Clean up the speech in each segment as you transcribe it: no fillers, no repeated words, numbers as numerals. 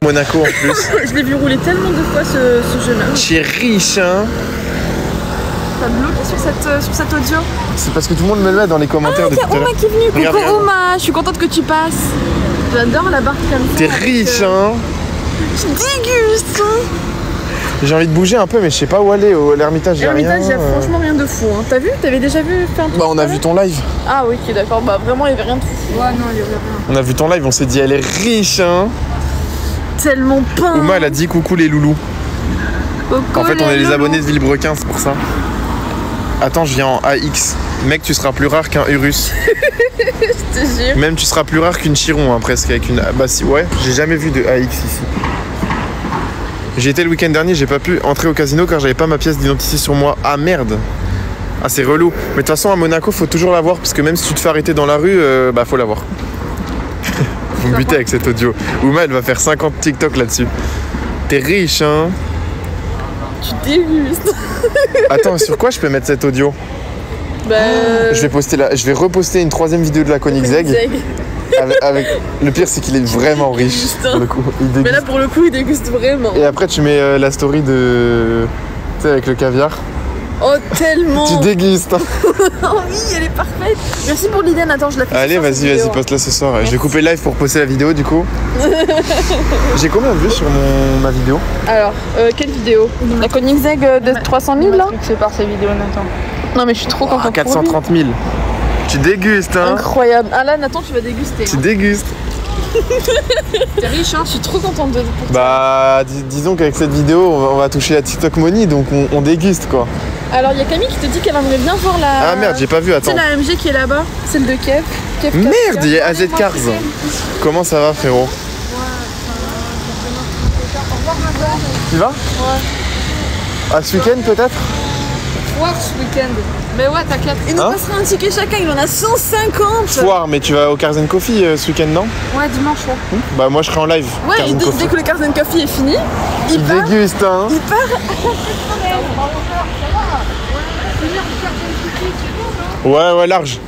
Monaco en plus. Je l'ai vu rouler tellement de fois ce jeune homme. Tu es riche, hein. T'as bloqué sur cette audio. C'est parce que tout le monde me le met dans les commentaires. Ah, il y a Ouma qui est venue. Regarde, Coucou Ouma, je suis contente que tu passes. J'adore la barre comme ça. T'es riche, hein. Je déguste. J'ai envie de bouger un peu, mais je sais pas où aller. L'Ermitage, il L'Ermitage, il y a franchement rien de fou. Hein. T'as vu? T'avais déjà vu faire un truc? Bah, on a vu ton live. Ah oui, ok, d'accord. Bah, vraiment, il y avait rien de fou. Ouais, non, il y avait rien. On a vu ton live, on s'est dit, elle est riche, hein. Tellement peint. Ouma, elle a dit coucou les loulous. Coucou En fait, on est les loulous. abonnés de Villebrequin, c'est pour ça. Attends, je viens en AX. Mec, tu seras plus rare qu'un Urus. Je te jure. Même tu seras plus rare qu'une Chiron, hein, presque. Avec une... Bah si, ouais, j'ai jamais vu de AX ici. J'ai été le week-end dernier, j'ai pas pu entrer au casino car j'avais pas ma pièce d'identité sur moi. Ah merde. Ah, c'est relou. Mais de toute façon, à Monaco, faut toujours l'avoir parce que même si tu te fais arrêter dans la rue, bah faut l'avoir. Vous me butez avec cet audio. Ouma, elle va faire 50 TikTok là-dessus. T'es riche, hein. Tu dégustes. Attends, sur quoi je peux mettre cet audio? Bah. Je vais reposter une 3e vidéo de la Koenigsegg. Avec... Le pire, c'est qu'il est vraiment riche. Pour le coup. Mais là, pour le coup, il déguste vraiment. Et après, tu mets la story de. Tu sais, avec le caviar. Oh, tellement. Tu dégustes. Oh oui, elle est parfaite. Merci pour l'idée, Nathan, je la fais. Allez, vas-y, poste-la ce soir. Merci. Je vais couper le live pour poster la vidéo, du coup. J'ai combien de vues sur ma vidéo? Alors, quelle vidéo? La Koenigsegg de 300 000 là? C'est par ces vidéos, Nathan. Non, mais je suis trop contente. 430 000. Tu dégustes, hein. Incroyable. Ah là, Nathan, tu vas déguster. Tu dégustes. T'es riche, hein. Je suis trop contente de. Bah, disons qu'avec cette vidéo, on va toucher la TikTok Money, donc on déguste, quoi. Alors, il y a Camille qui te dit qu'elle aimerait bien voir la. Ah merde, j'ai pas vu, attends. C'est la AMG qui est là-bas, celle de Kev. Merde, il y a AZ Cars. Comment ça va, frérot? Tu vas? Ouais. Ah, ce week-end peut-être? Foire ce week-end. Mais ouais, t'inquiète. Il nous passera un ticket chacun, il en a 150. Foire, mais tu vas au Cars & Coffee ce week-end, non? Ouais, dimanche, ouais. Bah, moi je serai en live. Ouais, et dès que le Cars & Coffee est fini, il déguste, hein. Il part. Ouais, large.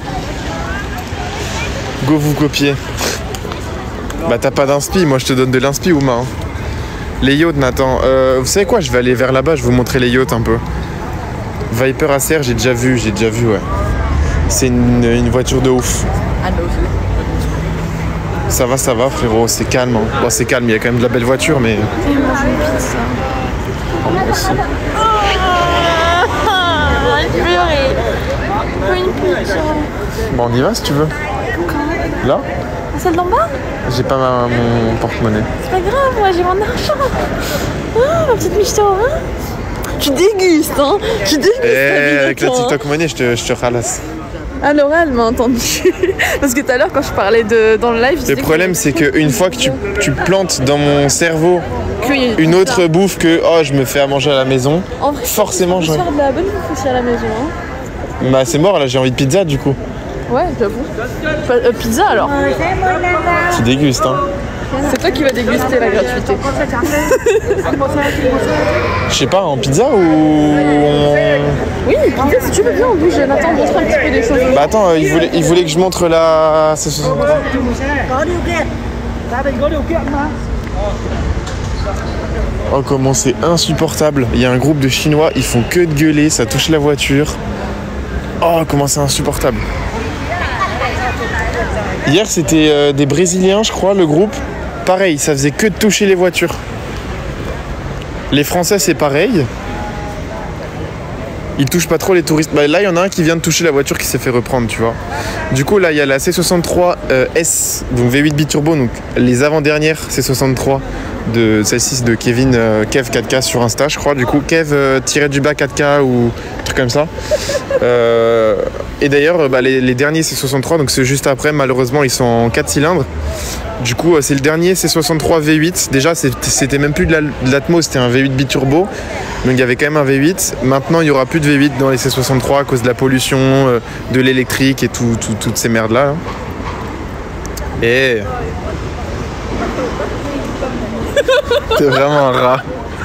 Go vous copier. Bah, t'as pas d'inspi, moi je te donne de l'inspi, Ouma. Hein. Les yachts, Nathan. Vous savez quoi? Je vais aller vers là-bas, je vais vous montrer les yachts un peu. Viper ACR, j'ai déjà vu, ouais. C'est une voiture de ouf. Ça va, frérot, c'est calme. Hein. Bon, c'est calme, il y a quand même de la belle voiture, mais. Bon, on y va si tu veux. Là? Celle d'en bas? J'ai pas mon porte-monnaie. C'est pas grave, moi j'ai mon argent. Ah, ma petite michto, hein? Tu dégustes, hein? Tu dégustes. Avec la TikTok Money, je te ralasse. Ah, Laura, elle m'a entendu. Parce que tout à l'heure, quand je parlais dans le live, le problème, c'est qu'une fois que tu plantes dans mon cerveau une autre bouffe que je me fais à manger à la maison, en vrai, forcément, je vais faire de la bonne bouffe aussi à la maison. Hein. Bah, c'est mort, là, j'ai envie de pizza du coup. Ouais, j'avoue. Pizza alors. Tu dégustes, hein. C'est toi qui vas déguster la gratuité. Je sais pas, en pizza ou Oui, pizza, si tu veux bien, on bouge. Nathan, montre un petit peu des choses. Bah attends, il voulait que je montre la C63. Oh, comment c'est insupportable. Il y a un groupe de Chinois, ils font que de gueuler, ça touche la voiture. Oh, comment c'est insupportable. Hier, c'était des Brésiliens, je crois, le groupe. Pareil, ça faisait que de toucher les voitures. Les Français, c'est pareil. Ils touchent pas trop les touristes. Bah, là, il y en a un qui vient de toucher la voiture qui s'est fait reprendre, tu vois. Du coup, là, il y a la C63 S, donc V8 biturbo, donc les avant-dernières C63 de celle-ci de Kev 4K sur Insta, je crois. Du coup, Kev tiré du bas 4K ou un truc comme ça. Et d'ailleurs, les derniers C63, donc c'est juste après, malheureusement, ils sont en 4 cylindres. Du coup, c'est le dernier C63 V8. Déjà, c'était même plus de l'Atmos, c'était un V8 biturbo. Donc il y avait quand même un V8. Maintenant, il n'y aura plus de V8 dans les C63 à cause de la pollution, de l'électrique et toutes ces merdes-là. Hein. Et... T'es vraiment un rat.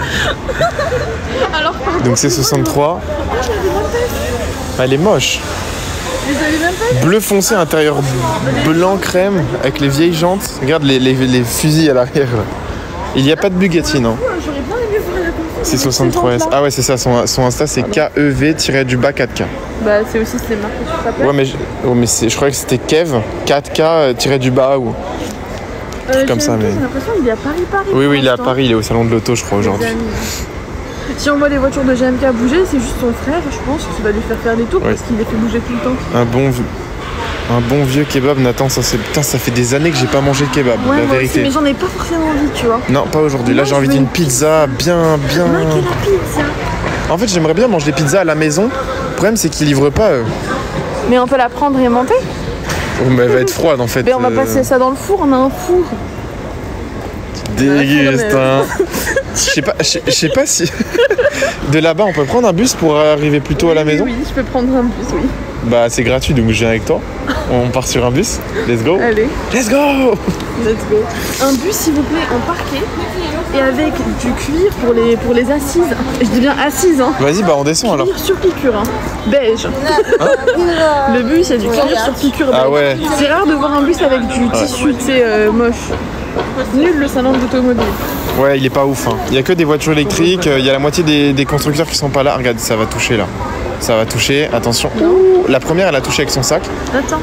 Donc C63. Elle est moche. Bleu foncé, intérieur blanc crème, avec les vieilles jantes. Regarde les fusils à l'arrière. Il n'y a pas de Bugatti, non? J'aurais bien aimé voir la conférence. C'est 63S. Ah ouais, c'est ça, son Insta c'est KEV-4K. Bah, c'est aussi c'est marqué sur sa page. Ouais, mais je croyais que c'était Kev 4K-du-bas ou comme ça. Mais... J'ai l'impression qu'il est à Paris. Oui, il est à Paris, il est au salon de l'auto, je crois, aujourd'hui. Si on voit les voitures de GMK bouger, c'est juste son frère, je pense, qui va lui faire des tours parce qu'il les fait bouger tout le temps. Un bon vieux kebab, Nathan, ça fait des années que j'ai pas mangé de kebab, Ouais, la moi vérité. aussi, mais j'en ai pas forcément envie, tu vois. Non, pas aujourd'hui. Là, j'ai envie d'une pizza bien. Quelle pizza. En fait, j'aimerais bien manger des pizzas à la maison. Le problème, c'est qu'ils livrent pas. Mais on peut la prendre et monter. Oh, mais elle va être froide en fait. Mais on va passer ça dans le four, on a un four. Déguste, hein. Je sais pas si. De là-bas, on peut prendre un bus pour arriver plus tôt à la maison? Oui, je peux prendre un bus, oui. Bah, c'est gratuit, donc je viens avec toi. On part sur un bus. Let's go. Allez. Let's go. Let's go. Un bus, s'il vous plaît, en parquet et avec du cuir pour les assises. Je dis bien assises, hein. Vas-y, bah on descend alors. Cuir sur piqûre, hein. Beige. Le bus, il y a du cuir sur piqûre beige. Ah ouais. C'est rare de voir un bus avec du tissu, tu sais, moche. Nul le salon de l'automobile. Ouais, il est pas ouf. Hein. Il y a que des voitures électriques. Il y a la moitié des constructeurs qui sont pas là. Regarde, ça va toucher là. Ça va toucher. Attention. Ouh, la première, elle a touché avec son sac. Attends.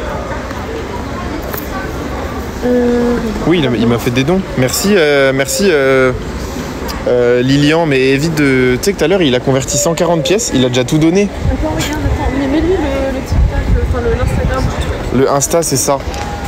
Oui, il m'a fait des dons. Merci, Lilian. Mais évite de. Tu sais que tout à l'heure, il a converti 140 pièces. Il a déjà tout donné. Attends, regarde, mais mets-lui le TikTok, enfin l'Instagram du truc. Le Insta, c'est ça.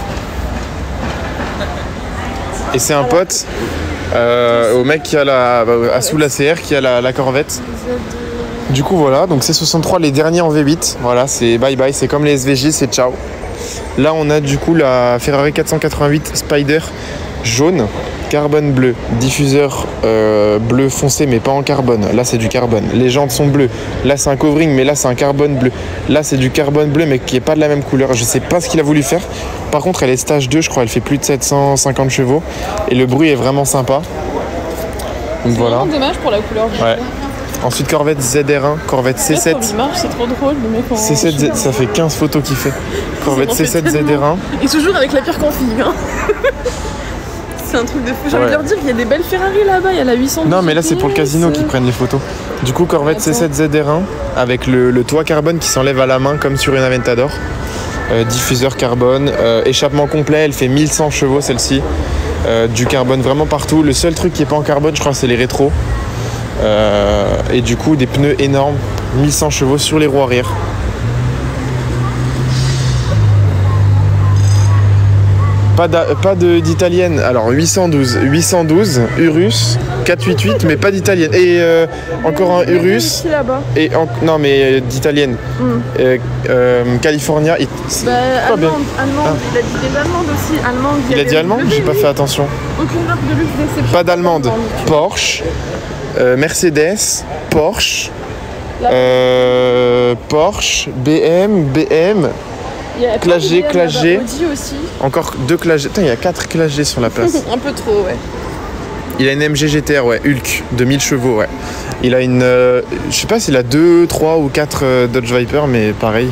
Et c'est un pote au mec qui a sous la CR qui a la Corvette. Du coup voilà, donc c'est 63 les derniers en V8. Voilà, c'est bye bye, c'est comme les SVJ, c'est ciao. Là on a du coup la Ferrari 488 Spider jaune, carbone bleu, diffuseur bleu foncé mais pas en carbone. Là c'est du carbone. Les jantes sont bleues. Là c'est un covering mais là c'est un carbone bleu. Là c'est du carbone bleu mais qui est pas de la même couleur. Je sais pas ce qu'il a voulu faire. Par contre elle est stage 2, je crois, elle fait plus de 750 chevaux et le bruit est vraiment sympa. Donc voilà. C'est dommage pour la couleur. Ouais. Ensuite Corvette ZR1, Corvette C7. C'est trop drôle, le mec en C7, ça fait 15 photos qu'il fait. Corvette C7 ZR1. Et toujours avec la pire config, hein. C'est un truc de fou. J'ai envie de leur dire qu'il y a des belles Ferrari là-bas, il y a la 800. Non, mais là c'est pour le casino qu'ils prennent les photos. Du coup, Corvette C7 ZR1 avec le toit carbone qui s'enlève à la main comme sur une Aventador. Diffuseur carbone, échappement complet, elle fait 1100 chevaux celle-ci. Du carbone vraiment partout. Le seul truc qui est pas en carbone, je crois, c'est les rétros. Et du coup, des pneus énormes, 1100 chevaux sur les roues arrière. Pas d'italienne. Alors 812 Urus 488 mais pas d'italienne. Et encore un Urus. Et non mais d'italienne. California. Allemande. Il a dit des allemandes aussi. Allemande. Il a dit allemand? J'ai pas fait attention. Aucune marque de luxe d'exception. Pas d'allemande. Porsche, Mercedes, Porsche, Porsche, BM. Classe G. Aussi. Encore 2 classes G. Putain, il y a 4 classes G sur la place. Un peu trop, ouais. Il a une MG GTR, ouais, Hulk, de 1000 chevaux, ouais. Il a une... je sais pas s'il a 2, 3 ou 4 Dodge Viper, mais pareil.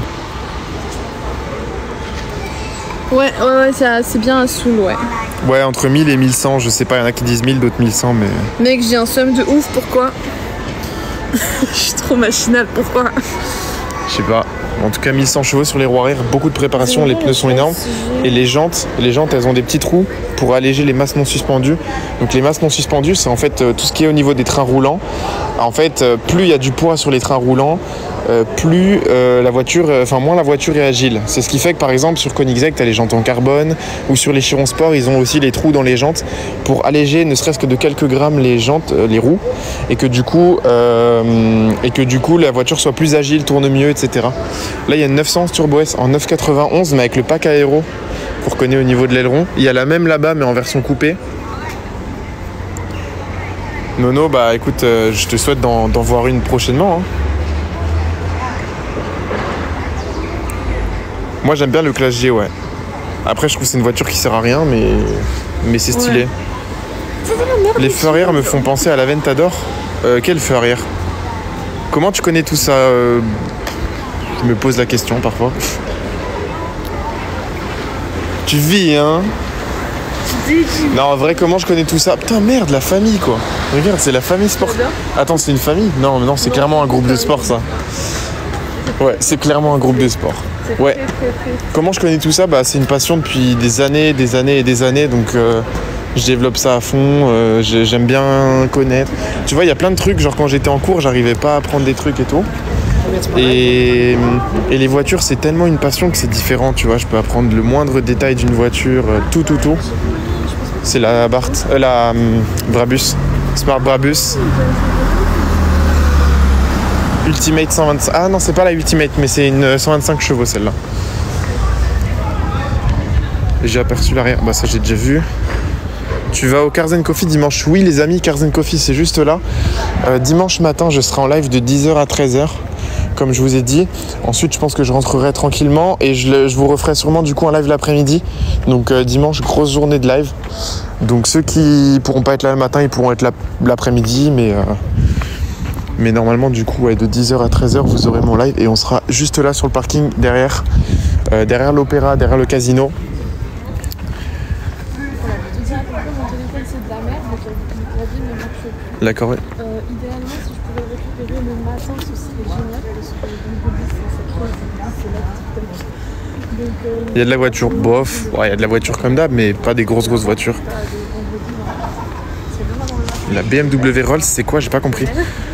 Ouais, c'est bien un Soul, ouais. Ouais, entre 1000 et 1100, je sais pas, il y en a qui disent 1000, d'autres 1100, mais... Mec, j'ai un seum de ouf, pourquoi? Je suis trop machinale, pourquoi? Je sais pas. En tout cas, 1100 chevaux sur les roues arrière, beaucoup de préparation, les pneus sont énormes. Et les jantes, elles ont des petits trous pour alléger les masses non suspendues. Donc les masses non suspendues, c'est en fait tout ce qui est au niveau des trains roulants. En fait, plus il y a du poids sur les trains roulants, plus moins la voiture est agile. C'est ce qui fait que par exemple sur Koenigsegg, tu as les jantes en carbone, ou sur les Chiron Sport, ils ont aussi les trous dans les jantes pour alléger ne serait-ce que de quelques grammes les jantes, les roues, et que du coup la voiture soit plus agile, tourne mieux, etc. Là il y a une 911 Turbo S en 991 mais avec le pack aéro pour connaître au niveau de l'aileron. Il y a la même là-bas mais en version coupée. Nono, bah écoute, je te souhaite d'en voir une prochainement. Hein. Moi j'aime bien le Classe G, ouais. Après je trouve que c'est une voiture qui sert à rien mais c'est stylé. Ouais. Les feux arrière me font penser à l'Aventador. Quel feu arrière? Comment tu connais tout ça? Je me pose la question parfois. Tu vis, hein? débile. Non, en vrai, comment je connais tout ça? Putain, merde, la famille, quoi. Regarde, c'est la famille sport. Attends, c'est une famille? Non, mais non, c'est clairement un groupe de sport, ça. Ouais, c'est clairement un groupe de sport. Ouais. Très. Comment je connais tout ça? Bah, c'est une passion depuis des années, donc je développe ça à fond. J'aime bien connaître. Tu vois, il y a plein de trucs. Genre, quand j'étais en cours, j'arrivais pas à apprendre des trucs et tout. Et les voitures, c'est tellement une passion que c'est différent. Tu vois, je peux apprendre le moindre détail d'une voiture, tout. C'est la Brabus, Smart Brabus. Ultimate 125. Ah non, c'est pas la Ultimate, mais c'est une 125 chevaux celle-là. J'ai aperçu l'arrière. Bah ça j'ai déjà vu. Tu vas au Cars & Coffee dimanche? Oui les amis, Cars & Coffee c'est juste là. Dimanche matin je serai en live de 10h à 13h. Comme je vous ai dit. Ensuite je pense que je rentrerai tranquillement. Et je vous referai sûrement du coup un live l'après-midi. Donc dimanche, grosse journée de live. Donc ceux qui pourront pas être là le matin, ils pourront être là l'après-midi. Mais normalement du coup ouais, de 10h à 13h vous aurez mon live. Et on sera juste là sur le parking derrière l'opéra, derrière le casino. D'accord, ouais. Idéalement, si je pouvais le récupérer le matin, ce serait génial parce que c'est là. Donc, il y a de la voiture, bof. Ouais, il y a de la voiture comme d'hab, mais pas des grosses voitures. La BMW Rolls, c'est quoi? J'ai pas compris.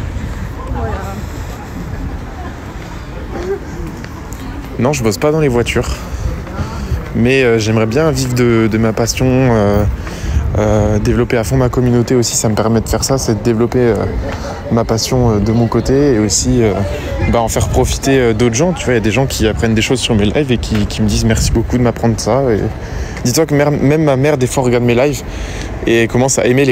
Non, je bosse pas dans les voitures. Mais j'aimerais bien vivre de ma passion. Développer à fond ma communauté aussi, ça me permet de faire ça, c'est de développer ma passion de mon côté et aussi en faire profiter d'autres gens. Tu vois, il y a des gens qui apprennent des choses sur mes lives et qui me disent merci beaucoup de m'apprendre ça. Et dis-toi que même ma mère des fois regarde mes lives et commence à aimer les